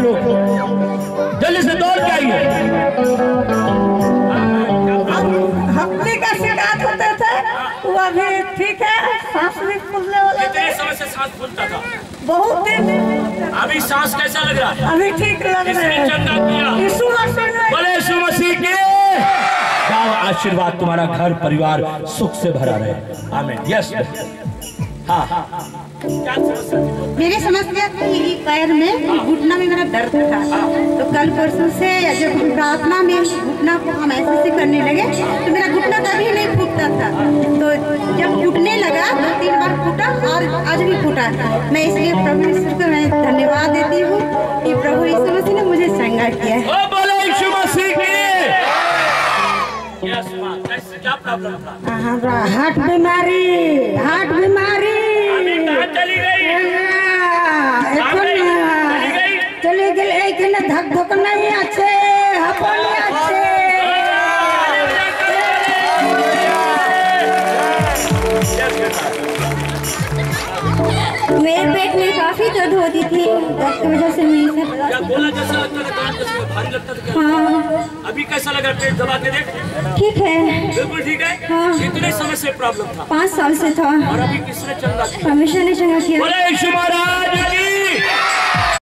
लोग, जल्दी से दौड़ के आइए। हफ्ते का शिकायत होते थे, वो अभी ठीक है, सांस भी फूलने वाला। कितने समय से सांस फूलता था? बहुत दिन। अभी सांस कैसा लग रहा है? अभी ठीक लग रहा है। चंगा किया। यीशु मसीह बोले यीशु मसीह के आशीर्वाद तुम्हारा घर परिवार सुख से भरा रहे। आमीन। यस। हाँ। क्या समस्या थी? मेरी समस्या थी पैर में, घुटना में मेरा दर्द था। तो कल परसों से जब हम प्रार्थना में घुटना को हम ऐसे करने लगे तो मेरा घुटना कभी नहीं फूटता था। तो जब फूटने लगा 2-3 बार फूटा और आज भी फूटा। मैं इसलिए प्रभु यीशु को मैं धन्यवाद देती हूँ कि प्रभु यीशु मसीह ने मुझे चंगा किया है। बोले यीशु मसीह की। क्या प्रॉब्लम था? हार्ट बीमारी, हार्ट बीमारी चली गई। चली गई। एक धक धक नहीं अच्छे मेरे पेट में काफी दर्द होती थी, दर्द की वजह से मैं क्या बोला जैसा लगता था, भारी लगता था क्या? हाँ। अभी कैसा लगा? पेट दबा के देख। ठीक है, बिल्कुल ठीक है। हाँ। कितने समय से प्रॉब्लम था? 5 साल से था। और अभी किसने चंगा किया? परमेश्वर ने चंगा किया। बोले यीशु महाराज की।